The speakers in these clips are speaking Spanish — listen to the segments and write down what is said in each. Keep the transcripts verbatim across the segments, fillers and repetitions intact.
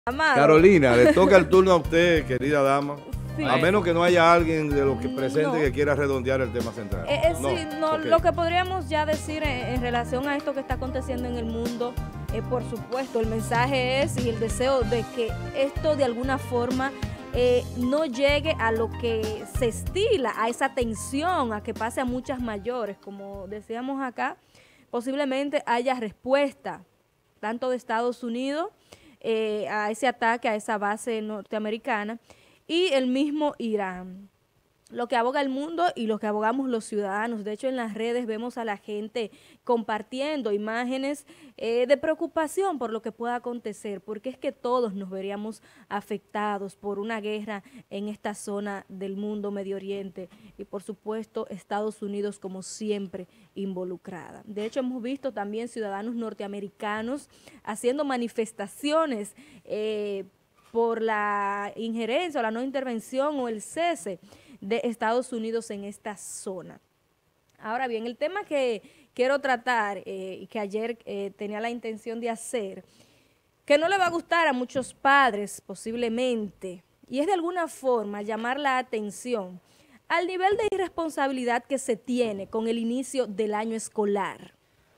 Amado. Carolina, le toca el turno a usted, querida dama. Sí. A menos que no haya alguien de los que presente No. que quiera redondear el tema central. Eh, eh, sí, no, ok. lo que podríamos ya decir en, en relación a esto que está aconteciendo en el mundo, eh, por supuesto, el mensaje es y el deseo de que esto de alguna forma eh, no llegue a lo que se estila, a esa tensión, a que pase a muchas mayores. Como decíamos acá, posiblemente haya respuesta, tanto de Estados Unidos, eh, a ese ataque, a esa base norteamericana, y el mismo Irán. Lo que aboga el mundo y lo que abogamos los ciudadanos. De hecho, en las redes vemos a la gente compartiendo imágenes eh, de preocupación por lo que pueda acontecer, porque es que todos nos veríamos afectados por una guerra en esta zona del mundo, Medio Oriente, y por supuesto Estados Unidos como siempre involucrada. De hecho, hemos visto también ciudadanos norteamericanos haciendo manifestaciones eh, por la injerencia o la no intervención o el cese de Estados Unidos en esta zona. Ahora bien, el tema que quiero tratar eh, y que ayer eh, tenía la intención de hacer, que no le va a gustar a muchos padres posiblemente, y es de alguna forma llamar la atención al nivel de irresponsabilidad que se tiene con el inicio del año escolar.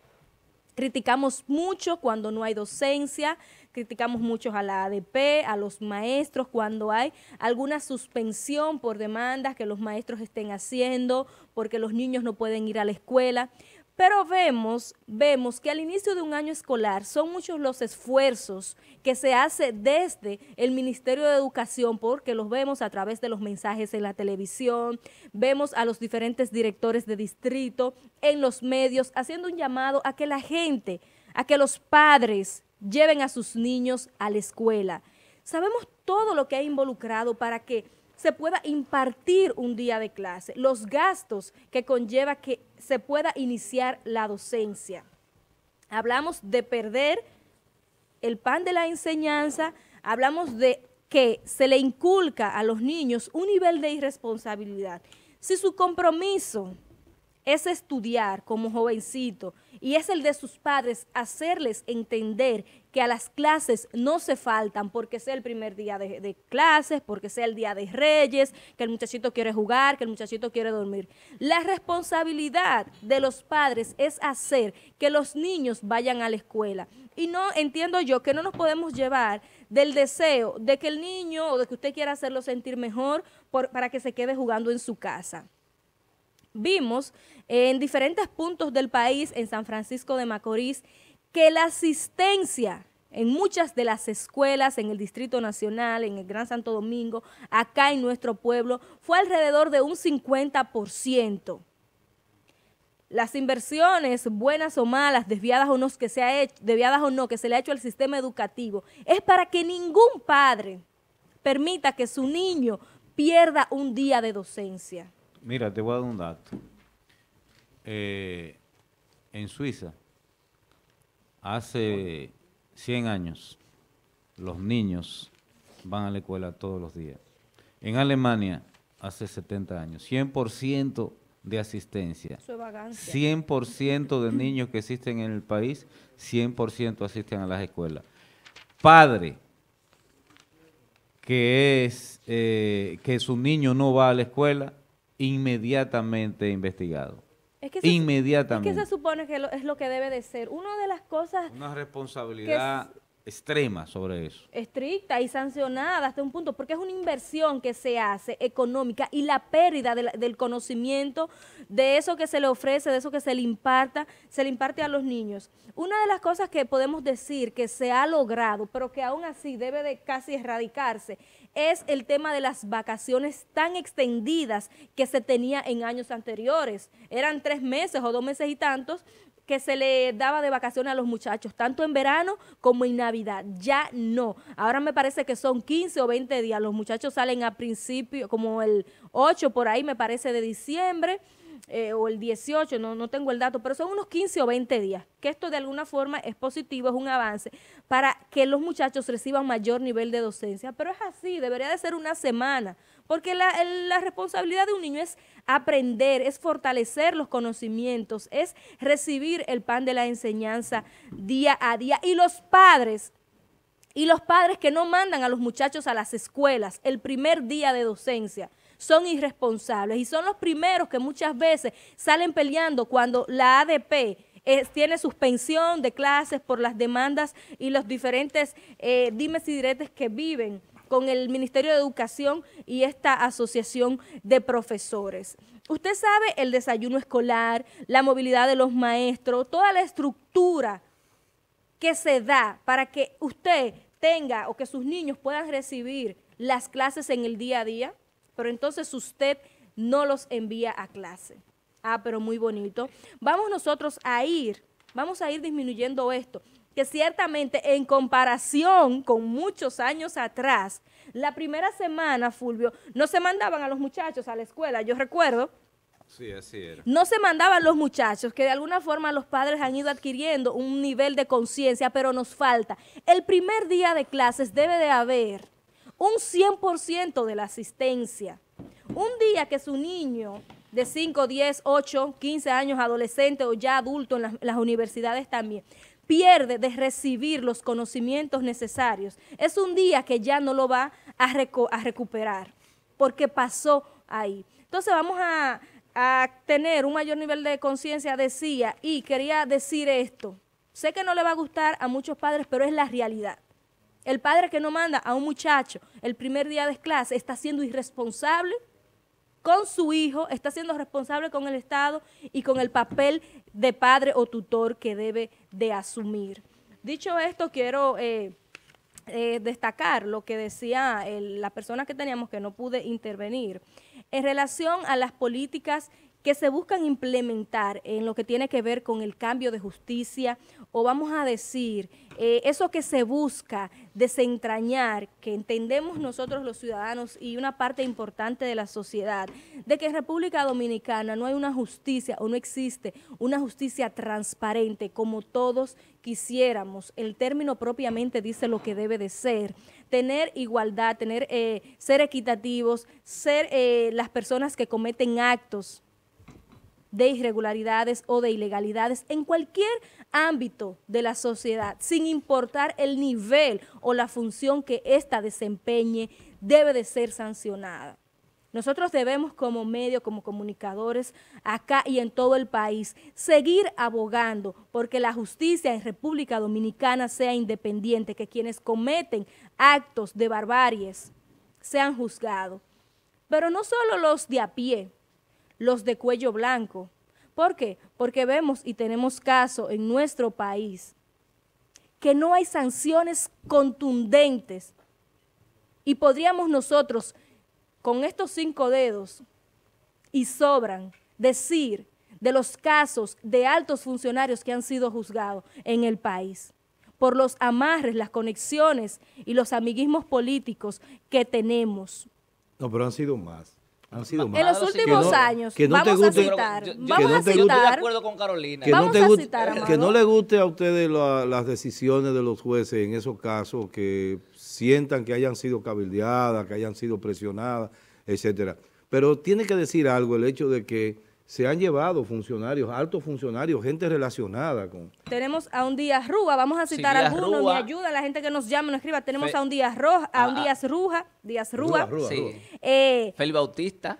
Criticamos mucho cuando no hay docencia, criticamos mucho a la A D P, a los maestros cuando hay alguna suspensión por demandas que los maestros estén haciendo, porque los niños no pueden ir a la escuela. Pero vemos, vemos que al inicio de un año escolar son muchos los esfuerzos que se hace desde el Ministerio de Educación, porque los vemos a través de los mensajes en la televisión, vemos a los diferentes directores de distrito en los medios haciendo un llamado a que la gente, a que los padres lleven a sus niños a la escuela. Sabemos todo lo que ha involucrado para que se pueda impartir un día de clase, los gastos que conlleva que se pueda iniciar la docencia. Hablamos de perder el pan de la enseñanza, hablamos de que se le inculca a los niños un nivel de irresponsabilidad. Si su compromiso es estudiar como jovencito y es el de sus padres hacerles entender que a las clases no se faltan porque sea el primer día de, de clases, porque sea el día de Reyes, que el muchachito quiere jugar, que el muchachito quiere dormir. La responsabilidad de los padres es hacer que los niños vayan a la escuela. Y no entiendo yo que no nos podemos llevar del deseo de que el niño o de que usted quiera hacerlo sentir mejor por, para que se quede jugando en su casa. Vimos en diferentes puntos del país, en San Francisco de Macorís, que la asistencia en muchas de las escuelas, en el Distrito Nacional, en el Gran Santo Domingo, acá en nuestro pueblo, fue alrededor de un cincuenta por ciento. Las inversiones, buenas o malas, desviadas o no que se ha hecho, desviadas o no que se le ha hecho al sistema educativo, es para que ningún padre permita que su niño pierda un día de docencia. Mira, te voy a dar un dato. Eh, en Suiza, hace cien años, los niños van a la escuela todos los días. En Alemania, hace setenta años, cien por ciento de asistencia. Eso es vagancia. cien por ciento de niños que existen en el país, cien por ciento asisten a las escuelas. Padre que es eh, que su niño no va a la escuela, inmediatamente investigado. Es que se, inmediatamente. Es que se supone que lo, es lo que debe de ser. Una de las cosas... Una responsabilidad extrema sobre eso. Estricta y sancionada hasta un punto, porque es una inversión que se hace económica y la pérdida de la, del conocimiento, de eso que se le ofrece, de eso que se le imparta, se le imparte a los niños. Una de las cosas que podemos decir que se ha logrado, pero que aún así debe de casi erradicarse, es el tema de las vacaciones tan extendidas que se tenía en años anteriores. Eran tres meses o dos meses y tantos que se le daba de vacaciones a los muchachos, tanto en verano como en Navidad. Ya no. Ahora me parece que son quince o veinte días. Los muchachos salen a principio, como el ocho por ahí, me parece, de diciembre, eh, o el dieciocho, no, no tengo el dato, pero son unos quince o veinte días. Que esto de alguna forma es positivo, es un avance para que los muchachos reciban mayor nivel de docencia. Pero es así, debería de ser una semana. Porque la, la responsabilidad de un niño es aprender, es fortalecer los conocimientos, es recibir el pan de la enseñanza día a día. Y los padres Y los padres que no mandan a los muchachos a las escuelas el primer día de docencia son irresponsables y son los primeros que muchas veces salen peleando cuando la A D P eh, tiene suspensión de clases por las demandas y los diferentes eh, dimes y diretes que viven con el Ministerio de Educación y esta asociación de profesores. Usted sabe el desayuno escolar, la movilidad de los maestros, toda la estructura que se da para que usted tenga o que sus niños puedan recibir las clases en el día a día, pero entonces usted no los envía a clase. Ah, pero muy bonito. Vamos nosotros a ir, vamos a ir disminuyendo esto, que ciertamente en comparación con muchos años atrás, la primera semana, Fulvio, no se mandaban a los muchachos a la escuela, yo recuerdo. Sí, así era. No se mandaban los muchachos, que de alguna forma los padres han ido adquiriendo un nivel de conciencia, pero nos falta. El primer día de clases debe de haber un cien por ciento de la asistencia. Un día que su niño de cinco, diez, ocho, quince años, adolescente o ya adulto en las, las universidades también, pierde de recibir los conocimientos necesarios, es un día que ya no lo va a, recu a recuperar, porque pasó ahí. Entonces vamos a, a tener un mayor nivel de conciencia, decía, y quería decir esto. Sé que no le va a gustar a muchos padres, pero es la realidad. El padre que no manda a un muchacho el primer día de clase está siendo irresponsable con su hijo, está siendo responsable con el Estado y con el papel de padre o tutor que debe de asumir. Dicho esto, quiero eh, eh, destacar lo que decía el, la persona que teníamos que no pude intervenir en relación a las políticas que se buscan implementar en lo que tiene que ver con el cambio de justicia, o vamos a decir, eh, eso que se busca desentrañar, que entendemos nosotros los ciudadanos y una parte importante de la sociedad, de que en República Dominicana no hay una justicia o no existe una justicia transparente como todos quisiéramos. El término propiamente dice lo que debe de ser. Tener igualdad, tener, eh, ser equitativos, ser eh, las personas que cometen actos de irregularidades o de ilegalidades en cualquier ámbito de la sociedad, sin importar el nivel o la función que ésta desempeñe, debe de ser sancionada. Nosotros debemos como medio, como comunicadores, acá y en todo el país, seguir abogando porque la justicia en República Dominicana sea independiente, que quienes cometen actos de barbaries sean juzgados. Pero no solo los de a pie, los de cuello blanco. ¿Por qué? Porque vemos y tenemos casos en nuestro país que no hay sanciones contundentes y podríamos nosotros con estos cinco dedos y sobran decir de los casos de altos funcionarios que han sido juzgados en el país por los amarres, las conexiones y los amiguismos políticos que tenemos. No, pero han sido más. Han sido más. En los últimos que no, años, que no vamos te guste, a citar, yo, yo, vamos no a te citar, guste, estoy de acuerdo con Carolina. Que no, Vamos te a guste, citar, Amado. que no le guste a ustedes la, las decisiones de los jueces en esos casos, que sientan que hayan sido cabildeadas, que hayan sido presionadas, etcétera. Pero tiene que decir algo el hecho de que se han llevado funcionarios, altos funcionarios, gente relacionada con... Tenemos a un Díaz Rúa, vamos a citar Sí, Díaz algunos, Rúa. me ayuda la gente que nos llama, nos escriba. Tenemos Fe- a un Díaz Roja, a un Ah, ah. Díaz Ruja, Díaz Rúa. Rúa, Rúa, Sí. Rúa. Eh, Félix Bautista.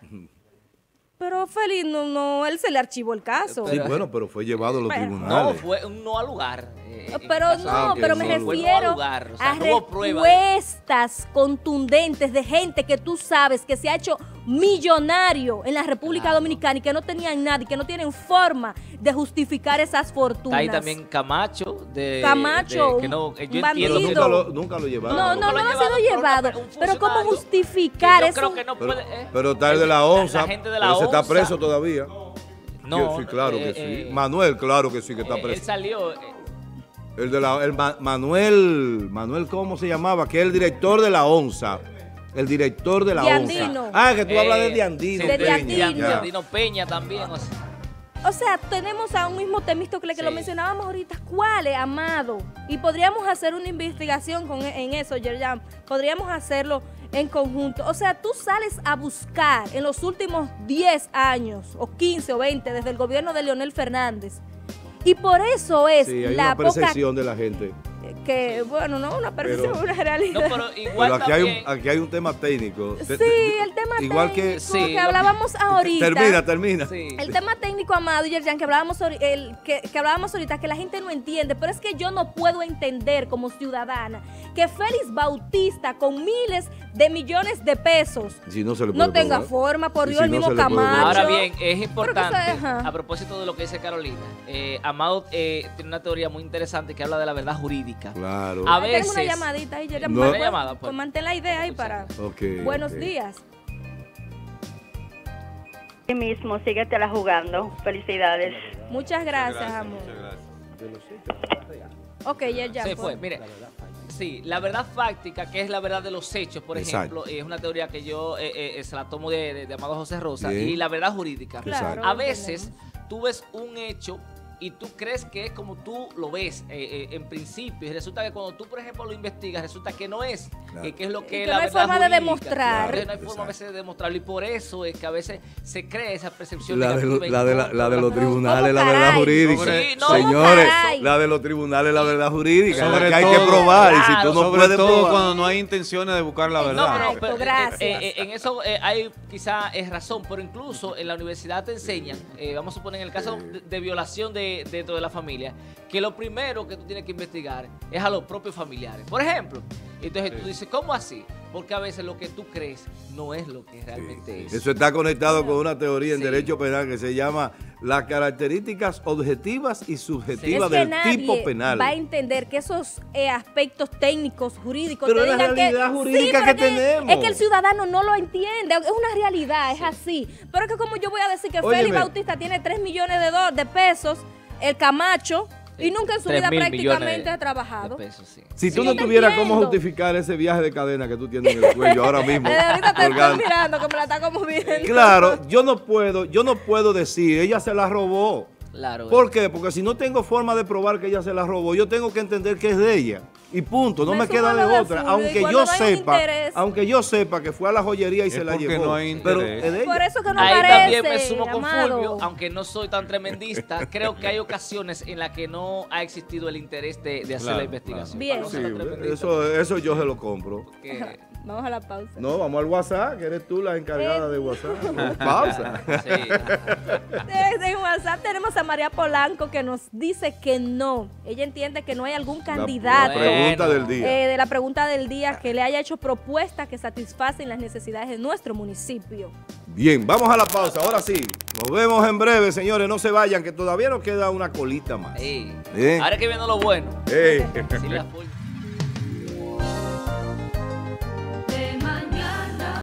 pero Félix, no, no, él se le archivó el caso. Sí, bueno, pero fue llevado a los Bueno. tribunales. No, fue un no al lugar. eh, en Pero el caso no, de- pero ok, me sí. Fue no al refiero lugar, o sea, a no hubo prueba. respuestas contundentes de gente que tú sabes que se ha hecho millonario en la República Claro. Dominicana y que no tenían nada y que no tienen forma de justificar esas Está fortunas. ahí también Camacho. De, Camacho, de- que no, eh, un yo bandido. entiendo Nunca que- lo, nunca lo llevaron. No, no, Nunca no lo ha han sido llevado, llevado. pero un Pero ¿cómo funcionario justificar que yo eso? creo que no Pero, puede, eh, pero está el de la la- onza, la gente de la pero se está onza. preso todavía. No, sí, claro que eh, sí. eh, Manuel, claro que sí que está eh, él preso. salió. eh, El de la, el Ma- Manuel, Manuel, ¿cómo se llamaba? Que es el director de la onza. El director de la Diandino. onza. Ah, que tú hablas de eh, Diandino. sí, De Peña, Diandino. ya. Diandino Peña también. O sea, O sea, tenemos a un mismo Temístocle que Sí. lo mencionábamos ahorita. ¿Cuál es, Amado? Y podríamos hacer una investigación con, en eso, Yerjan. Podríamos hacerlo en conjunto. O sea, tú sales a buscar en los últimos diez años, o quince o veinte, desde el gobierno de Leonel Fernández. Y por eso es Sí, hay la una poca... percepción de la gente. que, bueno, no una percepción, Pero- una realidad. No, pero igual Pero aquí hay, también... un, aquí hay un tema técnico. Te- Sí, te- el tema igual técnico que, Sí, que lo- hablábamos ahorita. termina, termina. Sí. El tema técnico, Amado y Yerjan, que hablábamos, ahori- el, que, que hablábamos ahorita, que la gente no entiende, pero es que yo no puedo entender como ciudadana que Félix Bautista, con miles de millones de pesos, Si no se le puede no tenga probar. forma, por Y Dios, si el no mismo se le puede probar. Camacho. Ahora bien, es importante, Pero que se- ajá. a propósito de lo que dice Carolina, eh, Amado eh, tiene una teoría muy interesante que habla de la verdad jurídica. Claro. A Ay, tenemos una veces- llamadita ahí, Yerjan, No. pues, Una llamada, pues. pues mantén la idea ahí para... Ok, Buenos ok. días. Sí mismo, síguetela jugando. Felicidades. Muchas gracias, amor. Ok, Yerjan. Se pues. fue, mire. Sí, la verdad fáctica, que es la verdad de los hechos, por Exacto. ejemplo, es una teoría que yo eh, eh, se la tomo de, de- de Amado José Rosa, Bien. y la verdad jurídica. Claro, A veces tú ves un hecho y tú crees que es como tú lo ves eh, eh, en principio, y resulta que cuando tú, por ejemplo, lo investigas, resulta que no es, Claro. que, que es lo Y que que es la no hay verdad forma de jurídica. demostrar. Entonces, no hay Exacto. forma a veces de demostrarlo, y por eso es que a veces se crea esa percepción La de, negativa lo- en la, de la, contra la de los la- tribunales, ¿Cómo la verdad caray? jurídica. Sí, no, Señores, caray? la de los tribunales, la verdad jurídica. Sobre la que hay que todo- probar. y si Claro, tú no Sobre puedes todo probar. cuando no hay intenciones de buscar la No, verdad. No, Exacto, pero, eh, gracias. eh, eh, en eso eh, hay quizá es razón, pero incluso en la universidad te enseñan, eh, vamos a suponer en el caso de, de violación de, dentro de la familia, que lo primero que tú tienes que investigar es a los propios familiares. Por ejemplo, entonces tú dices, ¿cómo así? Porque a veces lo que tú crees no es lo que realmente es. Eso está conectado con una teoría en Sí. derecho penal que se llama las características objetivas y Es subjetivas que del nadie tipo penal. va a entender que esos eh, aspectos técnicos, jurídicos, Pero te es la digan realidad que, jurídica pero que tenemos. Es que el ciudadano no lo entiende, es una realidad, es así. Pero es que como yo voy a decir que Óyeme. Félix Bautista tiene tres millones de, do- de pesos, el Camacho, y nunca en su Tres vida mil prácticamente millones ha trabajado. de pesos, sí. Si Sí, tú yo no te tuvieras cómo entiendo. justificar ese viaje de cadena que tú tienes en el cuello ahora mismo. Desde ahorita te estoy colgando. mirando que me la está como viendo. Claro, yo no puedo, yo no puedo decir, ella se la robó. Claro. ¿Por qué? Porque si no tengo forma de probar que ella se la robó, yo tengo que entender que es de ella. Y punto, no Me me, queda sumo a lo de de otra. Fulvio, y Aunque cuando yo no hay un sepa, interés. aunque yo sepa que fue a la joyería y Es se la porque llevó. no hay pero interés. es de ella. Por eso que no Ahí parece, también me sumo con amado. Fulvio, aunque no soy tan tremendista, creo que hay ocasiones en las que no ha existido el interés de, de hacer Claro, la investigación. claro. Bien. No Sí, soy tan tremendista, eso, eso yo se lo compro. porque- Vamos a la pausa. No, vamos al WhatsApp, que eres tú la encargada Eh. de WhatsApp. Pausa. sí. Desde WhatsApp tenemos a María Polanco que nos dice que no. Ella entiende que no hay algún La- candidato La pregunta Bueno. del día. eh, de la pregunta del día que le haya hecho propuestas que satisfacen las necesidades de nuestro municipio. Bien, vamos a la pausa. Ahora sí, nos vemos en breve, señores. No se vayan, que todavía nos queda una colita más. Sí. Bien. Ahora que viene lo bueno. Ey. Sí, la full